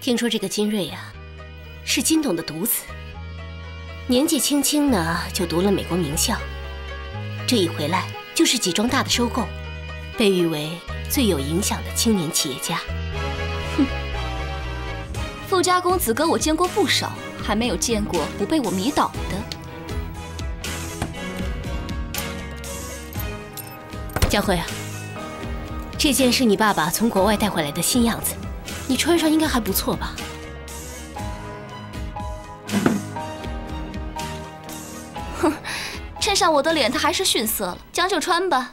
听说这个金瑞啊，是金董的独子，年纪轻轻呢就读了美国名校，这一回来就是几桩大的收购，被誉为最有影响的青年企业家。 哼，富家公子哥我见过不少，还没有见过不被我迷倒的。 佳慧啊，这件是你爸爸从国外带回来的新样子，你穿上应该还不错吧？ 哼，衬上我的脸，它还是逊色了，将就穿吧。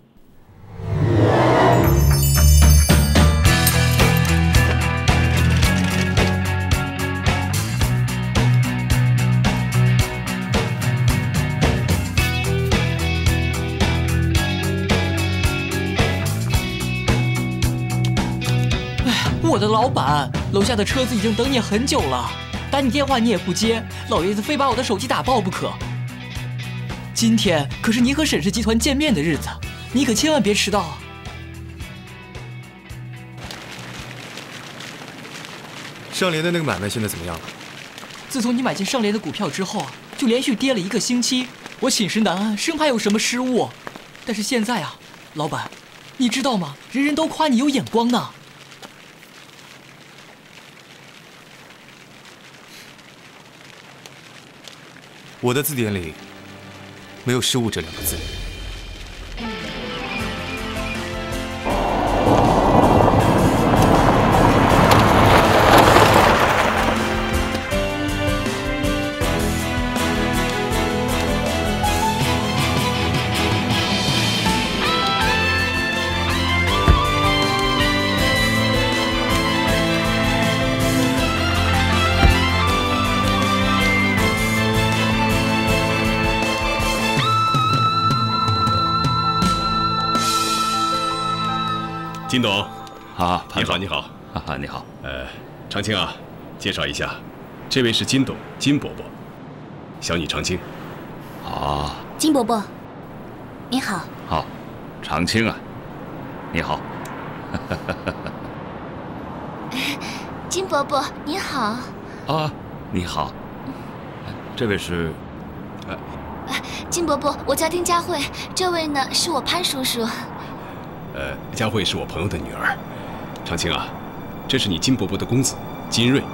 我的老板，楼下的车子已经等你很久了，打你电话你也不接，老爷子非把我的手机打爆不可。今天可是你和沈氏集团见面的日子，你可千万别迟到啊！ 上联的那个买卖现在怎么样了？ 自从你买进上联的股票之后啊，就连续跌了1个星期，我寝食难安，生怕有什么失误。但是现在啊，老板，你知道吗？人人都夸你有眼光呢。 我的字典里没有失误这2个字。 金董， 啊， 你好，你好， 你好。 长青啊，介绍一下，这位是金董，金伯伯，小女长青。 啊， 金伯伯，你好。 好，长青啊，你好。 金伯伯，你好。 啊，你好。这位是？ 金伯伯，我叫丁佳慧，这位呢是我潘叔叔。 佳慧是我朋友的女儿，长青啊，这是你金伯伯的公子金瑞。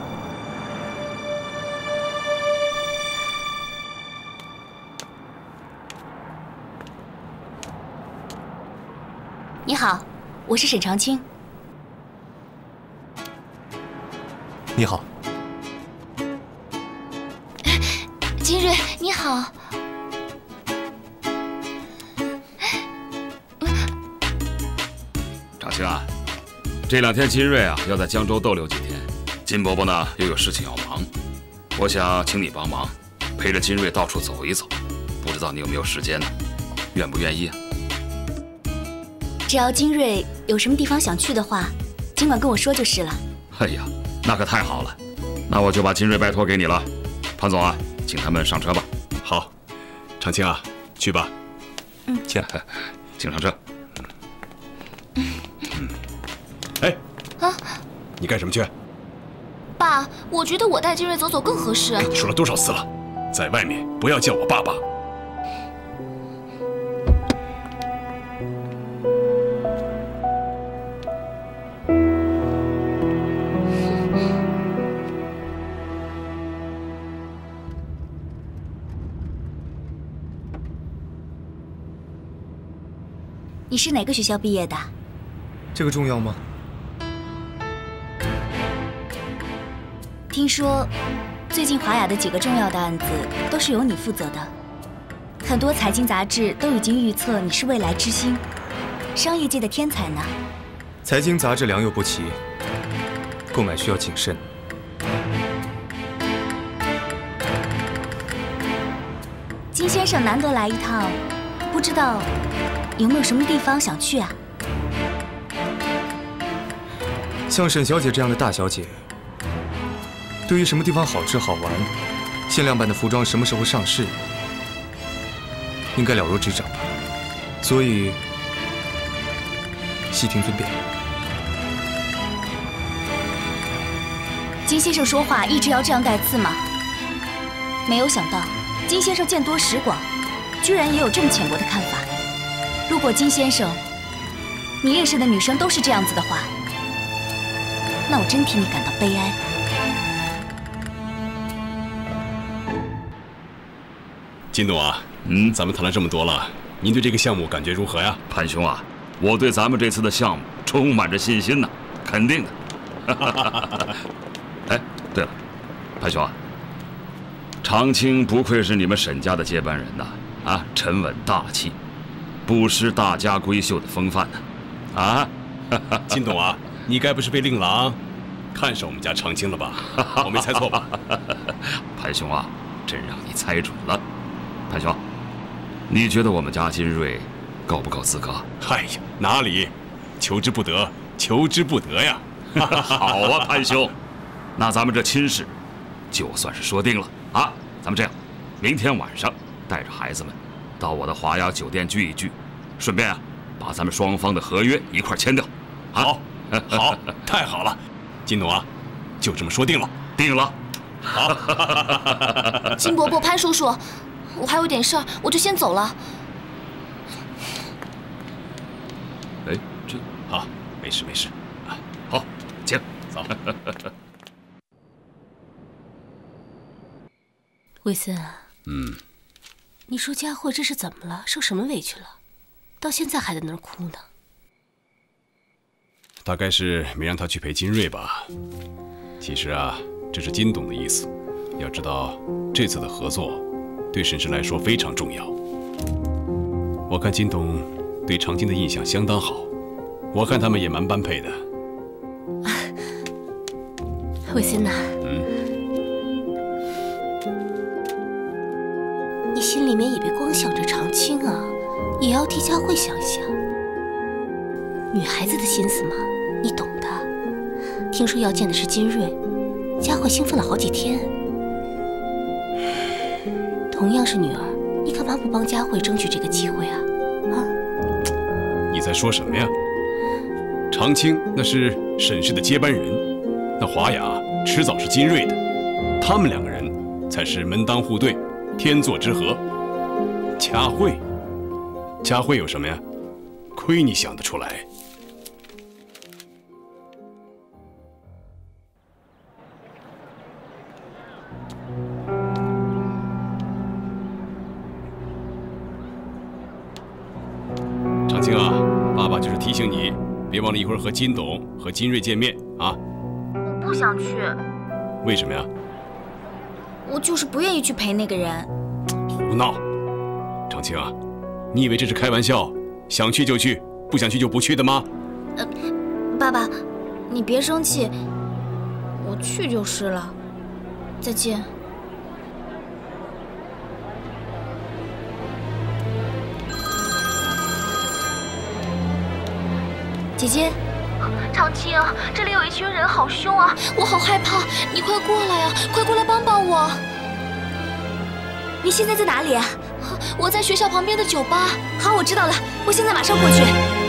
你好，我是沈长青。 你好， 金瑞，你好。 长青啊，这2天金瑞啊要在江州逗留几天，金伯伯呢又有事情要忙，我想请你帮忙，陪着金瑞到处走一走，不知道你有没有时间呢？愿不愿意啊？ 只要金瑞有什么地方想去的话，尽管跟我说就是了。 哎呀，那可太好了，那我就把金瑞拜托给你了。潘总啊，请他们上车吧。 好，长青啊，去吧。 请上车。 哎， 啊， 你干什么去？ 爸，我觉得我带金瑞走走更合适。 跟你说了多少次了，在外面不要叫我爸爸。 你是哪个学校毕业的？ 这个重要吗？ 听说最近华雅的几个重要的案子都是由你负责的，很多财经杂志都已经预测你是未来之星，商业界的天才呢。 财经杂志良莠不齐，购买需要谨慎。 金先生难得来一趟，不知道有没有什么地方想去啊？ 像沈小姐这样的大小姐，对于什么地方好吃好玩、限量版的服装什么时候上市，应该了如指掌吧。所以，悉听尊便。 金先生说话一直要这样带刺吗？没有想到，金先生见多识广，居然也有这么浅薄的看法。如果金先生，你认识的女生都是这样子的话，那我真替你感到悲哀。 金董啊，咱们谈了这么多了，您对这个项目感觉如何呀？ 潘兄啊，我对咱们这次的项目充满着信心呢，肯定的。哎，对了，潘兄啊，长青不愧是你们沈家的接班人呐，啊，沉稳大气，不失大家闺秀的风范呢。啊， 金董啊，你该不是被令郎看上我们家长青了吧？我没猜错吧？ 潘兄啊，真让你猜准了。潘兄，你觉得我们家金瑞够不够资格？ 哎呀，哪里，求之不得，求之不得呀！ 好啊，潘兄，那咱们这亲事就算是说定了啊！咱们这样，明天晚上带着孩子们到我的华雅酒店聚一聚，顺便啊，把咱们双方的合约一块签掉。 好，好，太好了，金董啊，就这么说定了， 定了。 好， 金伯伯、潘叔叔，我还有点事儿，我就先走了。 哎，这好，没事没事， 好，请走。 魏森啊，你说佳慧这是怎么了？受什么委屈了？到现在还在那儿哭呢。 大概是没让他去陪金瑞吧。其实啊，这是金董的意思。要知道，这次的合作对沈氏来说非常重要。我看金董对长青的印象相当好，我看他们也蛮般配的。 魏森呐，你心里面也别光想着长青啊，也要替佳慧想想。女孩子的心思嘛，你懂的。听说要见的是金瑞，佳慧兴奋了好几天。同样是女儿，你干嘛不帮佳慧争取这个机会啊？啊？ 你在说什么呀？长青那是沈氏的接班人，那华雅迟早是金瑞的，他们两个人才是门当户对，天作之合。佳慧有什么呀？亏你想得出来。长青啊，爸爸就是提醒你，别忘了一会儿和金董和金瑞见面啊。 我不想去。 为什么呀？ 我就是不愿意去陪那个人。 胡闹！长青啊，你以为这是开玩笑，想去就去，不想去就不去的吗？ 爸爸，你别生气，我去就是了。再见。姐姐，长青，这里有一群人，好凶啊！我好害怕，你快过来呀，快过来帮帮我！你现在在哪里啊？我在学校旁边的酒吧。好，我知道了，我现在马上过去。